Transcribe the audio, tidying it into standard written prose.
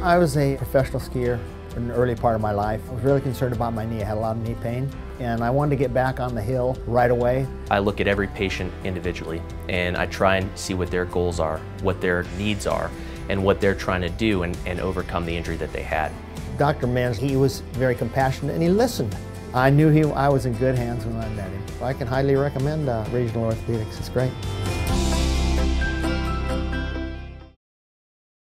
I was a professional skier in the early part of my life. I was really concerned about my knee. I had a lot of knee pain, and I wanted to get back on the hill right away. I look at every patient individually, and I try and see what their goals are, what their needs are, and what they're trying to do and overcome the injury that they had. Dr. Menz, he was very compassionate and he listened. I knew I was in good hands when I met him. I can highly recommend Regional Orthopedics. It's great.